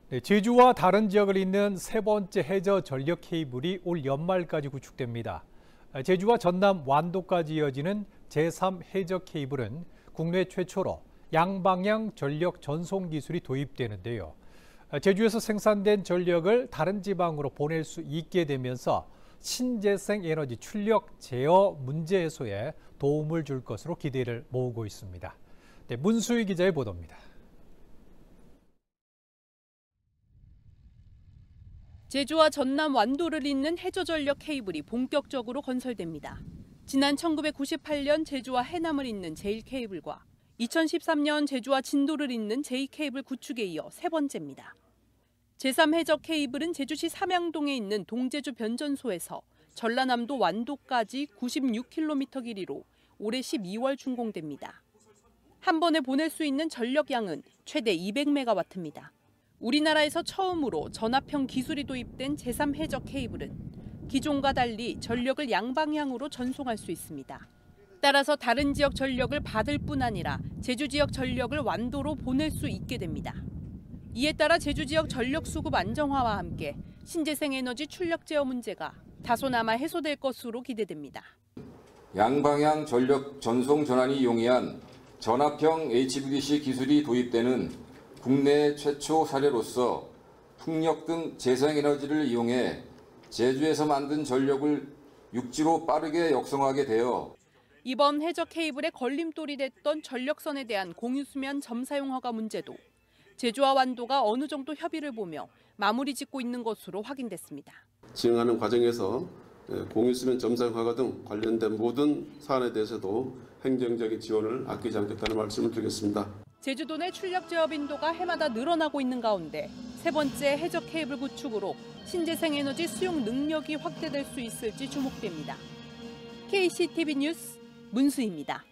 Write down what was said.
네, 제주와 다른 지역을 잇는 세 번째 해저 전력 케이블이 올 연말까지 구축됩니다. 제주와 전남 완도까지 이어지는 제3 해저 케이블은 국내 최초로 양방향 전력 전송 기술이 도입되는데요. 제주에서 생산된 전력을 다른 지방으로 보낼 수 있게 되면서 신재생 에너지 출력 제어 문제 해소에 도움을 줄 것으로 기대를 모으고 있습니다. 네, 문수희 기자의 보도입니다. 제주와 전남 완도를 잇는 해저전력 케이블이 본격적으로 건설됩니다. 지난 1998년 제주와 해남을 잇는 제1케이블과 2013년 제주와 진도를 잇는 제2케이블 구축에 이어 세 번째입니다. 제3해저 케이블은 제주시 삼양동에 있는 동제주 변전소에서 전라남도 완도까지 96km 길이로 올해 12월 준공됩니다. 한 번에 보낼 수 있는 전력량은 최대 200메가와트입니다. 우리나라에서 처음으로 전압형 기술이 도입된 제3해저 케이블은 기존과 달리 전력을 양방향으로 전송할 수 있습니다. 따라서 다른 지역 전력을 받을 뿐 아니라 제주 지역 전력을 완도로 보낼 수 있게 됩니다. 이에 따라 제주 지역 전력 수급 안정화와 함께 신재생 에너지 출력 제어 문제가 다소나마 해소될 것으로 기대됩니다. 양방향 전력 전송 전환이 용이한 전압형 HVDC 기술이 도입되는 국내 최초 사례로서 풍력 등 재생에너지를 이용해 제주에서 만든 전력을 육지로 빠르게 역성하게 되어 이번 해저 케이블의 걸림돌이 됐던 전력선에 대한 공유수면 점사용 허가 문제도 제주와 완도가 어느 정도 협의를 보며 마무리 짓고 있는 것으로 확인됐습니다. 진행하는 과정에서 공유수면 점사용 허가 등 관련된 모든 사안에 대해서도 행정적인 지원을 아끼지 않겠다는 말씀을 드리겠습니다. 제주도 내 출력 제어 빈도가 해마다 늘어나고 있는 가운데 세 번째 해저 케이블 구축으로 신재생 에너지 수용 능력이 확대될 수 있을지 주목됩니다. KCTV 뉴스 문수희입니다.